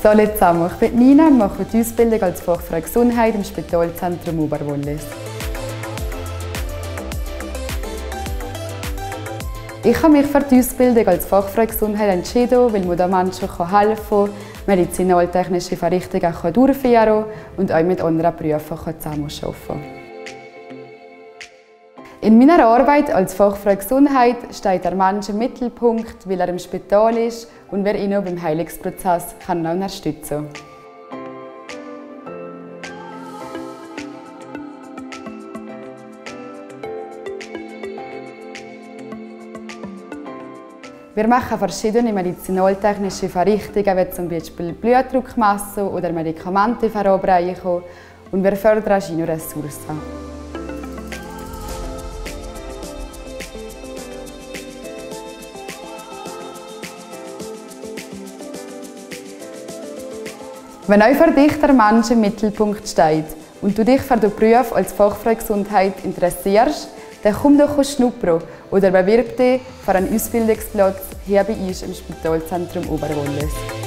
Hallo zusammen, ich bin Nina und mache die Ausbildung als Fachfrau Gesundheit im Spitalzentrum Oberwollis. Ich habe mich für die Ausbildung als Fachfrau Gesundheit entschieden, weil man den Menschen helfen kann, medizinaltechnische Verrichtungen durchführen kann und auch mit anderen Berufen zusammenarbeiten kann. In meiner Arbeit als Fachfrau Gesundheit steht der Mensch im Mittelpunkt, weil er im Spital ist und wer ihn beim Heilungsprozess unterstützen kann. Wir machen verschiedene medizinaltechnische Verrichtungen, wie zum Beispiel Blutdruck messen oder Medikamente verabreichen, und wir fördern Ressourcen. Wenn auch für dich der Mensch im Mittelpunkt steht und du dich für den Beruf als Fachfrau Gesundheit interessierst, dann komm doch schnuppern oder bewirb dich für einen Ausbildungsplatz hier bei uns im Spitalzentrum Oberwollis.